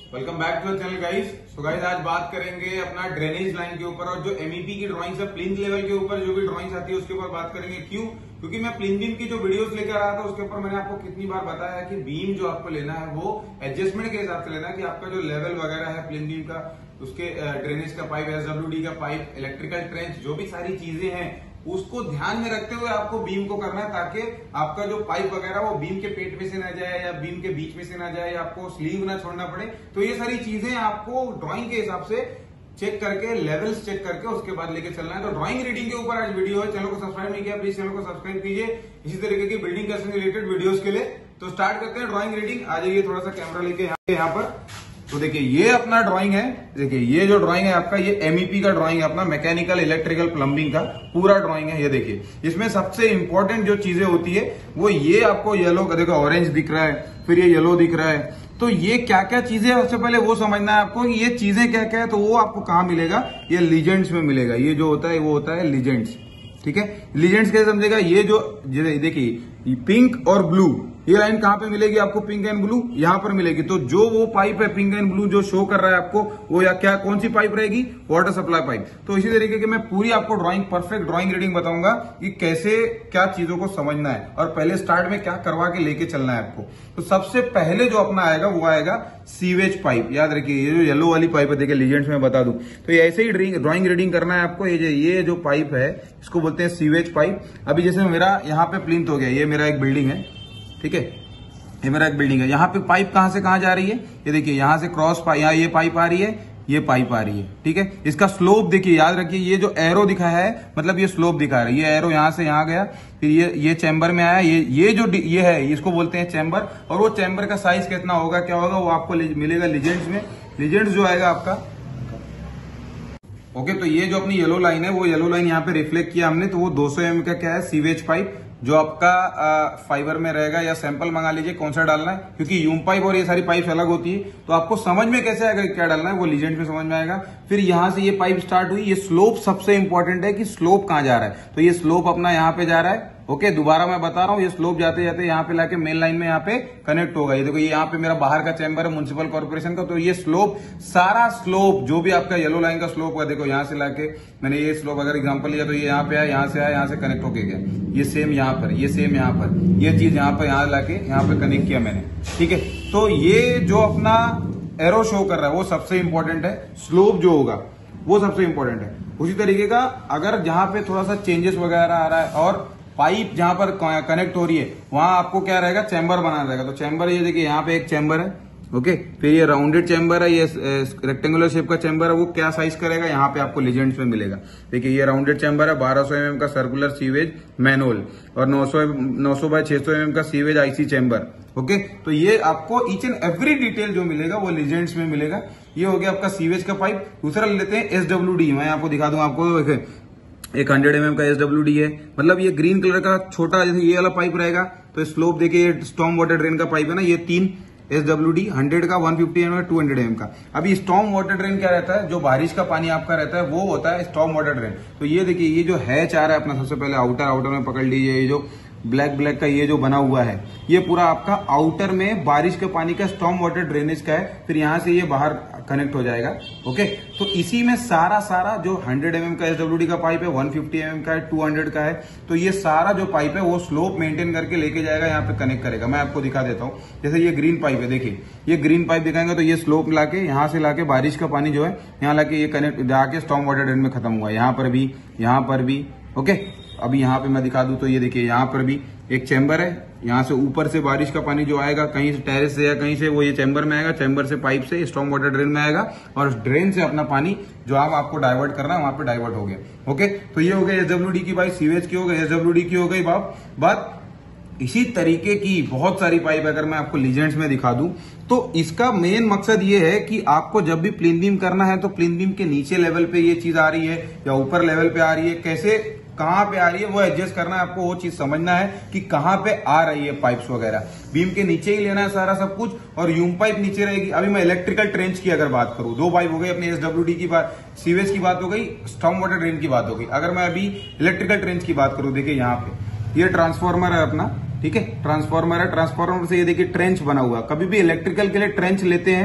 Welcome back to the channel guys. So guys आज बात करेंगे अपना ड्रेनेज लाइन के ऊपर और जो एमईपी की ड्राइंग्स है प्लिंथ लेवल के ऊपर जो भी ड्राइंग्स आती है उसके ऊपर बात करेंगे। क्यों? क्योंकि मैं प्लिंथ बीम की जो वीडियोस लेकर आ रहा था उसके ऊपर मैंने आपको कितनी बार बताया कि बीम जो आपको लेना है वो एडजस्टमेंट के हिसाब से लेना है कि आपका जो लेवल वगैरह है प्लिंथ बीम का, उसके ड्रेनेज का पाइप, एसडब्ल्यूडी का पाइप, इलेक्ट्रिकल ट्रेंच, जो भी सारी चीजें हैं उसको ध्यान में रखते हुए आपको बीम को करना है ताकि आपका जो पाइप वगैरह वो बीम के पेट में से ना जाए या बीम के बीच में से ना जाए या आपको स्लीव ना छोड़ना पड़े। तो ये सारी चीजें आपको ड्राइंग के हिसाब से चेक करके, लेवल्स चेक करके उसके बाद लेके चलना है। तो ड्राइंग रीडिंग के ऊपर आज वीडियो है। चैनल को सब्सक्राइब नहीं किया प्लीज चैनल को सब्सक्राइब कीजिए इसी तरीके की बिल्डिंग कैसे रिलेटेड वीडियोस के लिए। तो स्टार्ट करते हैं ड्राइंग रीडिंग। आ जाइए थोड़ा सा कैमरा लेके यहाँ पर। तो देखिए ये अपना ड्राइंग है। देखिए ये जो ड्राइंग है आपका ये एमईपी का ड्राइंग है, अपना मैकेनिकल इलेक्ट्रिकल प्लम्बिंग का पूरा ड्राइंग है। ये देखिए इसमें सबसे इंपॉर्टेंट जो चीजें होती है वो ये आपको येलो, देखो ऑरेंज दिख रहा है, फिर ये येलो दिख रहा है। तो ये क्या क्या चीजें है सबसे पहले वो समझना है आपको कि ये चीजें क्या क्या है। तो वो आपको कहाँ मिलेगा? ये लीजेंड्स में मिलेगा। ये जो होता है वो होता है लीजेंड्स। ठीक है, लीजेंड्स कैसे समझेगा? ये जो देखिए पिंक और ब्लू, ये लाइन कहां पे मिलेगी आपको? पिंक एंड ब्लू यहां पर मिलेगी। तो जो वो पाइप है पिंक एंड ब्लू जो शो कर रहा है आपको, वो या क्या कौन सी पाइप रहेगी? Water supply pipe. तो इसी तरीके की मैं पूरी आपको ड्राइंग, परफेक्ट ड्राइंग रीडिंग बताऊंगा कि कैसे क्या चीजों को समझना है और पहले स्टार्ट में क्या करवा के लेके चलना है आपको। तो सबसे पहले जो अपना आएगा वो आएगा सीवेज पाइप। याद रखिए ये जो येलो वाली पाइप है, देखिए लीजेंड्स में बता दूं तो ये ऐसे ही ड्राइंग रीडिंग करना है आपको। ये जो पाइप है इसको बोलते हैं सीवेज पाइप। अभी जैसे मेरा यहाँ पे प्लिंथ हो गया, ये मेरा एक बिल्डिंग है, ठीक है, ये मेरा एक बिल्डिंग है। यहाँ पे पाइप कहां से कहां जा रही है? ये देखिए यहाँ से क्रॉस यहाँ ये पाइप आ रही है, ये पाइप आ रही है। ठीक है, इसका स्लोप देखिए, याद रखिए ये जो एरो दिखा है मतलब ये स्लोप दिखा रहा है। ये एरो यहाँ से यहाँ गया, फिर ये चैम्बर में आया। ये जो ये है इसको बोलते हैं चैम्बर। और वो चैम्बर का साइज कितना होगा, क्या होगा, वो आपको मिलेगा लीजेंड्स में। लीजेंड्स जो आएगा आपका, ओके। तो ये जो अपनी येलो लाइन है वो येलो लाइन यहाँ पे रिफ्लेक्ट किया हमने, तो वो 200 mm का क्या है? सीवेज पाइप जो आपका फाइबर में रहेगा, या सैंपल मंगा लीजिए कौन सा डालना है, क्योंकि यूम पाइप और ये सारी पाइप अलग होती है। तो आपको समझ में कैसे आएगा क्या डालना है, वो लीजेंड में समझ में आएगा। फिर यहां से ये पाइप स्टार्ट हुई, ये स्लोप सबसे इंपॉर्टेंट है कि स्लोप कहां जा रहा है। तो ये स्लोप अपना यहाँ पे जा रहा है। ओके, दोबारा मैं बता रहा हूँ, ये स्लोप जाते जाते यहाँ पे लाके मेन लाइन में यहाँ पे कनेक्ट होगा। ये देखो ये यहाँ पे मेरा बाहर का चैम्बर है म्युनिसिपल कॉर्पोरेशन का। तो ये स्लोप, सारा स्लोप जो भी आपका येलो लाइन का स्लोप है, देखो यहाँ से लाके मैंने ये स्लोप अगर एग्जांपल लिया तो ये यहाँ पे आया, यहाँ से आया, यहाँ से कनेक्ट होके गया, ये सेम यहाँ पर, ये सेम यहाँ पर, ये चीज यहाँ पर, यहाँ लाके यहाँ पे कनेक्ट किया मैंने। ठीक है, तो ये जो अपना एरो शो कर रहा है वो सबसे इंपॉर्टेंट है। स्लोप जो होगा वो सबसे इंपॉर्टेंट है। उसी तरीके का अगर जहां पे थोड़ा सा चेंजेस वगैरह आ रहा है और पाइप जहां पर कनेक्ट हो रही है वहां आपको क्या रहेगा? चैम्बर बनाना रहेगा। तो चैम्बर ये देखिए यहाँ पे एक चैम्बर है, ओके, फिर ये राउंडेड चैम्बर है, ये रेक्टेंगुलर शेप का चैम्बर है। वो क्या साइज करेगा यहाँ पे आपको लीजेंड्स में मिलेगा। देखिए ये राउंडेड चैम्बर है, 1200 mm का सर्कुलर सीवेज मैनुअल और 900 बाय 600 mm का सीवेज आईसी चैम्बर। ओके, तो ये आपको ईच एंड एवरी डिटेल जो मिलेगा वो लीजेंड्स में मिलेगा। ये हो गया आपका सीवेज का पाइप। दूसरा लेते हैं एसडब्ल्यूडी। मैं आपको दिखा दूं, आपको एक 100 mm का एसडब्ल्यूडी है, मतलब ये ग्रीन कलर का छोटा जैसे ये वाला पाइप रहेगा। तो स्लोप देखिए, स्टॉर्म वाटर ड्रेन का पाइप है ना, ये 3 एसडब्ल्यूडी 100 का, 150 mm, 200 mm का। अभी स्टॉर्म वाटर ड्रेन क्या रहता है? जो बारिश का पानी आपका रहता है वो होता है स्टॉर्म वाटर ड्रेन। तो ये देखिए ये जो हैच आ रहा है अपना, सबसे पहले आउटर में पकड़ लीजिए। ये जो ब्लैक का ये जो बना हुआ है ये पूरा आपका आउटर में बारिश के पानी का स्टॉर्म वाटर ड्रेनेज का है। फिर यहां से ये बाहर कनेक्ट हो जाएगा। ओके, तो इसी में सारा जो 100 mm का एसडब्ल्यूडी का पाइप है, 150 mm का है, 200 का है। तो ये सारा जो पाइप है वो स्लोप मेंटेन करके लेके जाएगा, यहाँ पे कनेक्ट करेगा। मैं आपको दिखा देता हूँ। जैसे ये ग्रीन पाइप है, देखिए ये ग्रीन पाइप दिखाएंगे तो ये स्लोप लाके यहाँ से लाके बारिश का पानी जो है यहाँ लाके ये कनेक्ट जाके स्टॉर्म वाटर ड्रेन में खत्म हुआ। यहाँ पर भी ओके। अभी यहाँ पे मैं दिखा दूं तो ये देखिए यहाँ पर भी एक चैम्बर है। यहाँ से ऊपर से बारिश का पानी जो आएगा कहीं से टेरेस से या कहीं से, वो ये चैम्बर में आएगा। चैम्बर से पाइप से स्टॉर्म वाटर ड्रेन में आएगा और ड्रेन से अपना पानी जो आपको डाइवर्ट करना है वहां पे डाइवर्ट हो गया। ओके, तो ये हो गया एसडब्ल्यूडी की बात, सीवेज की हो गई, एसडब्ल्यूडी की हो गई बात। इसी तरीके की बहुत सारी पाइप अगर मैं आपको लीजेंड्स में दिखा दूं तो इसका मेन मकसद ये है कि आपको जब भी प्लिंथ बीम करना है तो प्लिंथ बीम के नीचे लेवल पे ये चीज आ रही है या ऊपर लेवल पे आ रही है, कैसे कहां पे आ रही है वो एडजस्ट करना है आपको। वो चीज समझना है कि कहां पे आ रही है पाइप्स वगैरह। बीम के नीचे ही लेना है सारा सब कुछ, और यूम पाइप नीचे रहेगी। अभी मैं इलेक्ट्रिकल ट्रेंच की अगर बात करूं, 2 पाइप हो गई अपनी, एसडब्ल्यूडी की बात, सीवेज की बात हो गई, स्टॉर्म वाटर ड्रेन की बात हो गई। अगर मैं अभी इलेक्ट्रिकल ट्रेंच की बात करूं, देखिए यहाँ पे ये ट्रांसफार्मर है अपना, ठीक है, ट्रांसफार्मर है। ट्रांसफार्मर से ये देखिए ट्रेंच बना हुआ। कभी भी इलेक्ट्रिकल के लिए ट्रेंच लेते हैं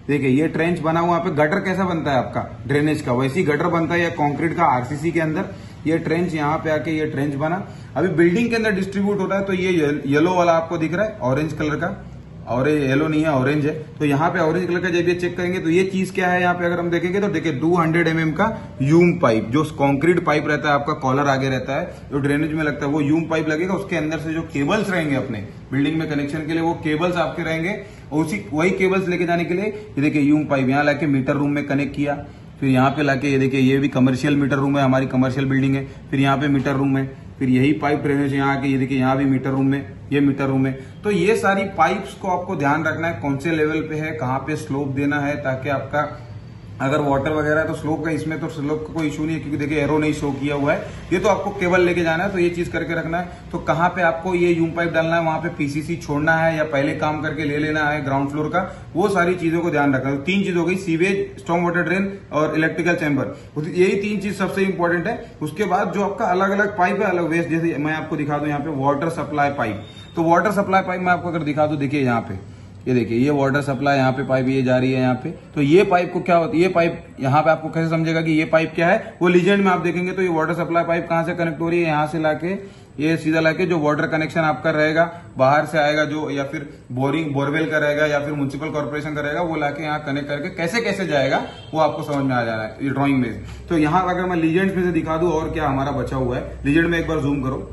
देखिए ये ट्रेंच बना हुआ, यहाँ पे गटर कैसा बनता है आपका ड्रेनेज का, वैसी गटर बनता है या कंक्रीट का आरसीसी के अंदर। ये ट्रेंच यहाँ पे आके ये ट्रेंच बना, अभी बिल्डिंग के अंदर डिस्ट्रीब्यूट होता है। तो ये येलो वाला आपको दिख रहा है ऑरेंज कलर का, और येलो नहीं है ऑरेंज है। तो यहाँ पे ऑरेंज कलर का जब ये चेक करेंगे तो ये चीज क्या है यहाँ पे अगर हम देखेंगे तो देखिए 200 mm का यूम पाइप, जो कंक्रीट पाइप रहता है आपका, कॉलर आगे रहता है जो ड्रेनेज में लगता है, वो यूम पाइप लगेगा। उसके अंदर से जो केबल्स रहेंगे अपने बिल्डिंग में कनेक्शन के लिए, वो केबल्स आपके रहेंगे, और उसी वही केबल्स लेके जाने के लिए ये देखिए यूम पाइप यहाँ लाके मीटर रूम में कनेक्ट किया। फिर यहाँ पे लाके ये देखिए ये भी कमर्शियल मीटर रूम है, हमारी कमर्शियल बिल्डिंग है। फिर यहाँ पे मीटर रूम है, फिर यही पाइप ड्रेनेज यहाँ आके ये देखिए यहाँ भी मीटर रूम में, ये मीटर रूम है। तो ये सारी पाइप्स को आपको ध्यान रखना है कौन से लेवल पे है, कहाँ पे स्लोप देना है, ताकि आपका अगर वाटर वगैरह है तो स्लोप का, इसमें तो स्लोप का कोई इशू नहीं है क्योंकि देखिए एरो नहीं शो किया हुआ है। ये तो आपको केबल लेके जाना है, तो ये चीज करके रखना है। तो कहाँ पे आपको ये यूम पाइप डालना है, वहां पे पीसीसी छोड़ना है या पहले काम करके ले लेना है ग्राउंड फ्लोर का, वो सारी चीजों को ध्यान रखना है। तो 3 चीज हो गई, सीवेज, स्टॉर्म वाटर ड्रेन और इलेक्ट्रिकल चैम्बर, यही 3 चीज सबसे इंपॉर्टेंट है। उसके बाद जो आपका अलग अलग पाइप है, अलग वेस्ट, जैसे मैं आपको दिखा दूं यहाँ पे वाटर सप्लाई पाइप। तो वाटर सप्लाई पाइप मैं आपको अगर दिखा दूं, देखिए यहाँ पे ये देखिए ये वाटर सप्लाई, यहाँ पे पाइप ये जा रही है यहाँ पे। तो ये पाइप को क्या होता है, ये पाइप यहाँ पे आपको कैसे समझेगा कि ये पाइप क्या है, वो लीजेंड में आप देखेंगे तो ये वाटर सप्लाई पाइप कहाँ से कनेक्ट हो रही है, यहाँ से लाके ये सीधा लाके जो वाटर कनेक्शन आपका रहेगा बाहर से आएगा, जो या फिर बोरवेल का रहेगा या फिर म्युनिसिपल कॉर्पोरेशन का रहेगा, वो लाके यहाँ कनेक्ट करके कैसे कैसे जाएगा वो आपको समझ में आ जा रहा है ये ड्रॉइंग में। तो यहाँ अगर मैं लीजेंड में से दिखा दूं और क्या हमारा बचा हुआ है, लीजेंड में एक बार जूम करो।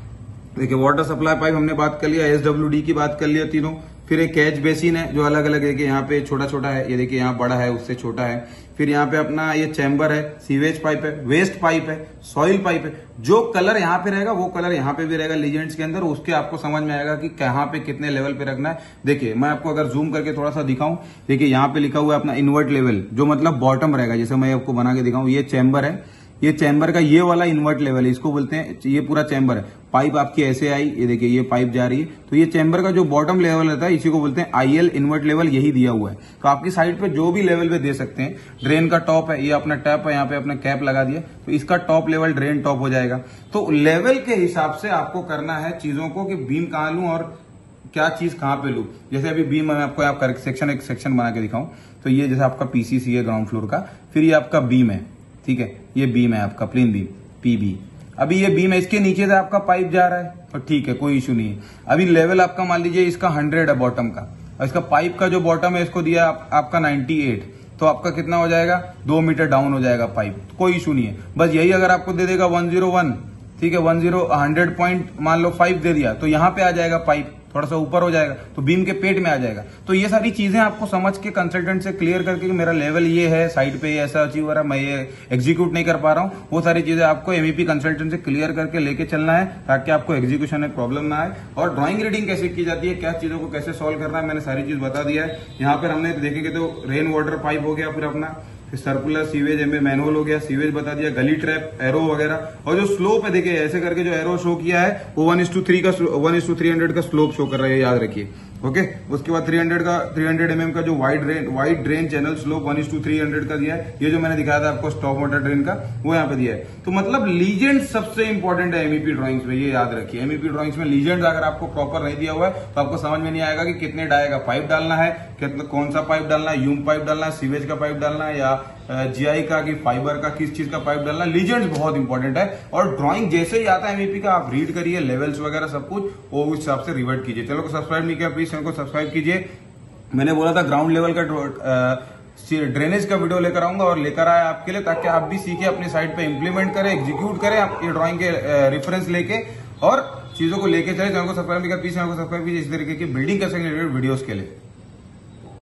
देखिए वाटर सप्लाई पाइप हमने बात कर लिया, SWD की बात कर लिया तीनों। फिर एक कैच बेसिन है जो अलग अलग देखिए यहाँ पे छोटा छोटा है, ये देखिए यहाँ बड़ा है उससे छोटा है। फिर यहाँ पे अपना ये चैम्बर है, सीवेज पाइप है, वेस्ट पाइप है, सॉइल पाइप है। जो कलर यहाँ पे रहेगा वो कलर यहाँ पे भी रहेगा लीजेंड्स के अंदर, उसके आपको समझ में आएगा कि कहाँ पे कितने लेवल पे रखना है। देखिए मैं आपको अगर जूम करके थोड़ा सा दिखाऊं, देखिए यहाँ पे लिखा हुआ है अपना इन्वर्ट लेवल, जो मतलब बॉटम रहेगा। जैसे मैं आपको बना के दिखाऊं, ये चैम्बर है, ये चैम्बर का ये वाला इन्वर्ट लेवल है, इसको बोलते हैं, ये पूरा चैम्बर है। पाइप आपकी ऐसे आई, ये देखिए ये पाइप जा रही है, तो ये चैम्बर का जो बॉटम लेवल रहता है इसी को बोलते हैं IL इन्वर्ट लेवल, यही दिया हुआ है। तो आपकी साइड पे जो भी लेवल पे दे सकते हैं। ड्रेन का टॉप है, ये अपना टैप है, यहाँ पे अपना कैप लगा दिया, तो इसका टॉप लेवल ड्रेन टॉप हो जाएगा। तो लेवल के हिसाब से आपको करना है चीजों को, कि बीम कहाँ लूं और क्या चीज कहाँ पे लूं। जैसे अभी बीम मैं आपको एक सेक्शन बना के दिखाऊं, तो ये जैसे आपका PCC है ग्राउंड फ्लोर का, फिर ये आपका बीम है, ठीक है, ये बीम है आपका प्लेन बीम PB। अभी ये बीम है, इसके नीचे से आपका पाइप जा रहा है, तो ठीक है कोई इशू नहीं है। अभी लेवल आपका मान लीजिए इसका 100 है बॉटम का, और इसका पाइप का जो बॉटम है इसको दिया आपका 98, तो आपका कितना हो जाएगा, 2 मीटर डाउन हो जाएगा पाइप, कोई इशू नहीं है। बस यही अगर आपको दे देगा 101, ठीक है, 100 पॉइंट मान लो 5 दे दिया, तो यहाँ पे आ जाएगा पाइप, थोड़ा सा ऊपर हो जाएगा तो बीम के पेट में आ जाएगा। तो ये सारी चीजें आपको समझ के कंसल्टेंट से क्लियर करके कि मेरा लेवल ये है, साइड पे ऐसा अचीव हो रहा है, मैं ये एग्जीक्यूट नहीं कर पा रहा हूँ, वो सारी चीजें आपको MEP कंसल्टेंट से क्लियर करके लेके चलना है, ताकि आपको एग्जीक्यूशन में प्रॉब्लम ना आए। और ड्राइंग रीडिंग कैसे की जाती है, क्या चीजों को कैसे सॉल्व करना है, मैंने सारी चीज बता दिया है। यहाँ पर हमने देखेंगे तो रेन वाटर पाइप हो गया, फिर अपना फिर सर्कुलर सीवेज मैनुअल हो गया, सीवेज बता दिया, गली ट्रैप, एरो वगैरह, और जो स्लोप है देखिए ऐसे करके जो एरो शो किया है वो 1:3 का 1:300 का स्लोप शो कर रहा है, याद रखिए। ओके, उसके बाद 300 mm का जो वाइड ड्रेन चैनल स्लोप 1:300 का दिया है। ये जो मैंने दिखाया था आपको स्टॉप वाटर ड्रेन का, वो यहाँ पे दिया है। तो मतलब लीजेंड सबसे इंपॉर्टेंट है MEP ड्राइंग्स में, ये याद रखिए। MEP ड्राइंग्स में लीजेंड अगर आपको प्रॉपर नहीं दिया हुआ है तो आपको समझ में नहीं आएगा कि कितने डाई का पाइप डालना है, कितना कौन सा पाइप डालना है, यूम पाइप डालना है, सीवेज का पाइप डालना है, या GI का कि फाइबर का, किस चीज का पाइप डालना। लीजेंड्स बहुत इंपॉर्टेंट है, और ड्राइंग जैसे ही आता है MEP का आप रीड करिए, लेवल्स वगैरह सब कुछ, वो उस हिसाब से रिवर्ट कीजिए। चलो सब्सक्राइब नहीं किया प्लीज चैनल को सब्सक्राइब कीजिए। मैंने बोला था ग्राउंड लेवल का ड्रेनेज का वीडियो लेकर आऊंगा, और लेकर आया आपके लिए, ताकि आप भी सीखे, अपनी साइड पे इंप्लीमेंट करें, एग्जीक्यूट करें, आप ये ड्राइंग के रेफरेंस लेके और चीजों को लेके चले। चैनल को सब्सक्राइब नहीं किया प्लीज चैनल को सब्सक्राइब कीजिए इस तरीके की बिल्डिंग के रिलेटेड वीडियोस के लिए।